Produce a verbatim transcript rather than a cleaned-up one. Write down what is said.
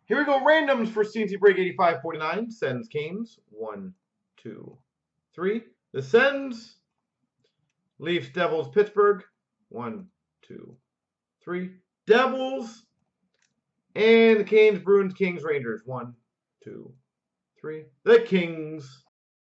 Here we go. Randoms for C and C Break eighty-five forty-nine. Sens, Canes. One, two, three. The Sens. Leafs, Devils, Pittsburgh. One, two, three. Devils. And the Canes, Bruins, Kings, Rangers. One, two, three. The Kings.